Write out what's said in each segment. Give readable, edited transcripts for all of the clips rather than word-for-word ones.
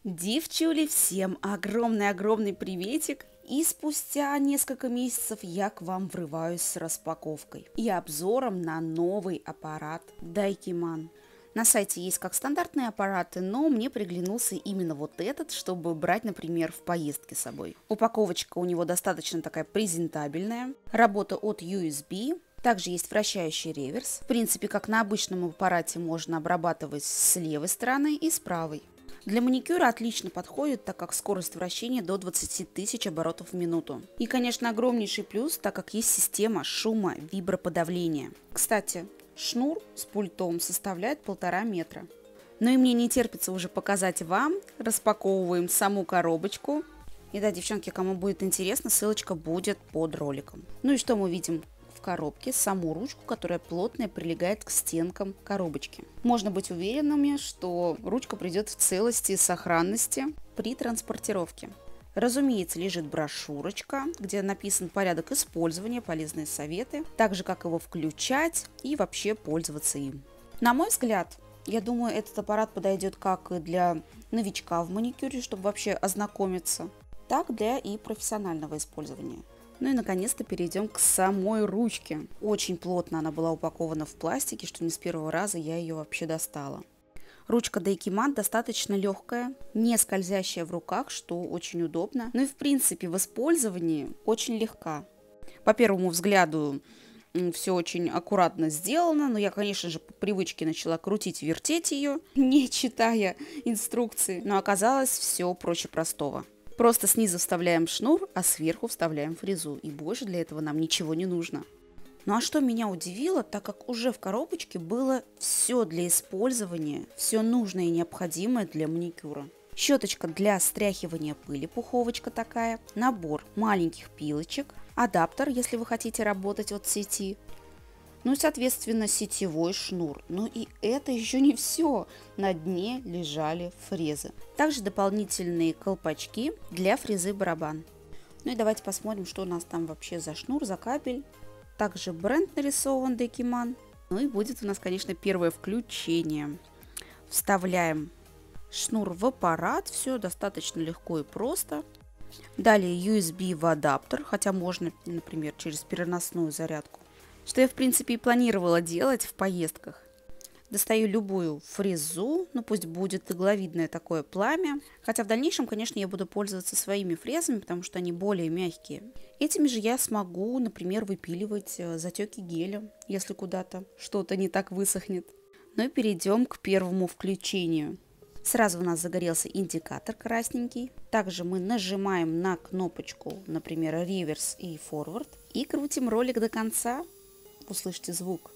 Девчули, всем огромный приветик! И спустя несколько месяцев я к вам врываюсь с распаковкой и обзором на новый аппарат Daikiman. На сайте есть как стандартные аппараты, но мне приглянулся именно вот этот, чтобы брать, например, в поездке с собой. Упаковочка у него достаточно такая презентабельная, работа от USB. Также есть вращающий реверс. В принципе, как на обычном аппарате, можно обрабатывать с левой стороны и с правой. Для маникюра отлично подходит, так как скорость вращения до 20 тысяч оборотов в минуту. И, конечно, огромнейший плюс, так как есть система шумо-виброподавления. Кстати, шнур с пультом составляет 1,5 метра. Ну и мне не терпится уже показать вам. Распаковываем саму коробочку. И да, девчонки, кому будет интересно, ссылочка будет под роликом. Ну и что мы видим? Коробке саму ручку, которая плотно прилегает к стенкам коробочки. Можно быть уверенными, что ручка придет в целости и сохранности при транспортировке. Разумеется, лежит брошюрочка, где написан порядок использования, полезные советы, так же как его включать и вообще пользоваться им. На мой взгляд, я думаю, этот аппарат подойдет как и для новичка в маникюре, чтобы вообще ознакомиться, так для и профессионального использования. Ну и наконец-то перейдем к самой ручке. Очень плотно она была упакована в пластике, что не с первого раза я ее вообще достала. Ручка Daikiman достаточно легкая, не скользящая в руках, что очень удобно. Ну и в принципе в использовании очень легка. По первому взгляду все очень аккуратно сделано, но я, конечно же, по привычке начала крутить, вертеть ее, не читая инструкции. Но оказалось все проще простого. Просто снизу вставляем шнур, а сверху вставляем фрезу. И больше для этого нам ничего не нужно. Ну а что меня удивило, так как уже в коробочке было все для использования, все нужное и необходимое для маникюра. Щеточка для стряхивания пыли, пуховочка такая, набор маленьких пилочек, адаптер, если вы хотите работать от сети. Ну и, соответственно, сетевой шнур. Ну и это еще не все. На дне лежали фрезы. Также дополнительные колпачки для фрезы барабан. Ну и давайте посмотрим, что у нас там вообще за шнур, за кабель. Также бренд нарисован Daikiman. Ну и будет у нас, конечно, первое включение. Вставляем шнур в аппарат. Все достаточно легко и просто. Далее USB в адаптер, хотя можно, например, через переносную зарядку. Что я, в принципе, и планировала делать в поездках. Достаю любую фрезу, ну пусть будет игловидное такое пламя. Хотя в дальнейшем, конечно, я буду пользоваться своими фрезами, потому что они более мягкие. Этими же я смогу, например, выпиливать затеки геля, если куда-то что-то не так высохнет. Ну и перейдем к первому включению. Сразу у нас загорелся индикатор красненький. Также мы нажимаем на кнопочку, например, реверс и форвард. И крутим ролик до конца. Услышите звук.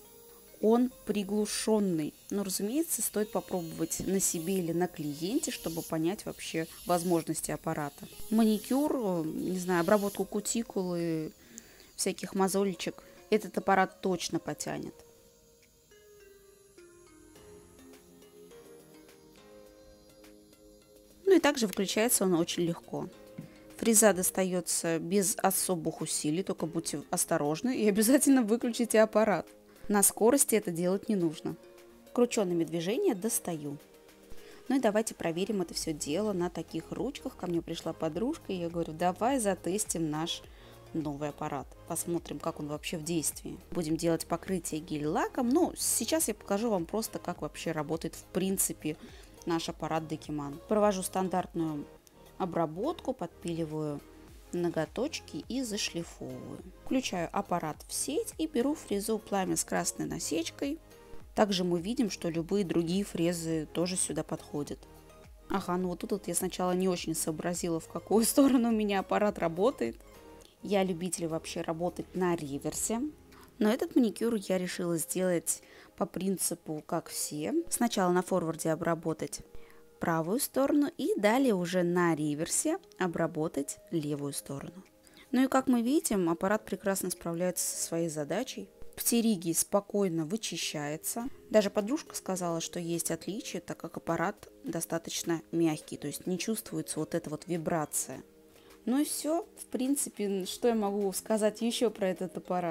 Он приглушенный. Но, разумеется, стоит попробовать на себе или на клиенте, чтобы понять вообще возможности аппарата. Маникюр, не знаю, обработку кутикулы, всяких мозолечек этот аппарат точно потянет. Ну и также включается он очень легко. Фреза достается без особых усилий, только будьте осторожны и обязательно выключите аппарат. На скорости это делать не нужно. Крученными движениями достаю. Ну и давайте проверим это все дело на таких ручках. Ко мне пришла подружка, и я говорю, давай затестим наш новый аппарат. Посмотрим, как он вообще в действии. Будем делать покрытие гель-лаком. Ну, сейчас я покажу вам просто, как вообще работает в принципе наш аппарат Daikiman. Провожу стандартную обработку, подпиливаю ноготочки и зашлифовываю. Включаю аппарат в сеть и беру фрезу пламя с красной насечкой. Также мы видим, что любые другие фрезы тоже сюда подходят. Ага, ну вот тут я сначала не очень сообразила, в какую сторону у меня аппарат работает. Я любитель вообще работать на реверсе. Но этот маникюр я решила сделать по принципу, как все. Сначала на форварде обработать правую сторону и далее уже на реверсе обработать левую сторону. Ну и как мы видим, аппарат прекрасно справляется со своей задачей. Птериги спокойно вычищается. Даже подружка сказала, что есть отличие, так как аппарат достаточно мягкий, то есть не чувствуется вот эта вот вибрация. Ну и все, в принципе, что я могу сказать еще про этот аппарат?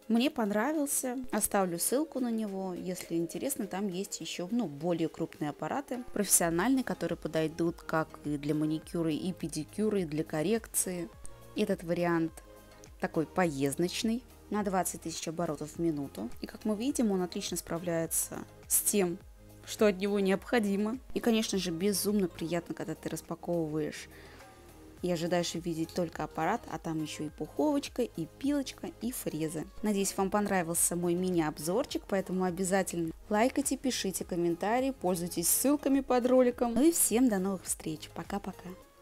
Мне понравился, оставлю ссылку на него, если интересно, там есть еще более крупные аппараты, профессиональные, которые подойдут как и для маникюра, и педикюра, и для коррекции. Этот вариант такой поездочный, на 20 тысяч оборотов в минуту. И как мы видим, он отлично справляется с тем, что от него необходимо. И, конечно же, безумно приятно, когда ты распаковываешь и ожидаешь увидеть только аппарат, а там еще и пуховочка, и пилочка, и фрезы. Надеюсь, вам понравился мой мини-обзорчик, поэтому обязательно лайкайте, пишите комментарии, пользуйтесь ссылками под роликом. Ну и всем до новых встреч. Пока-пока.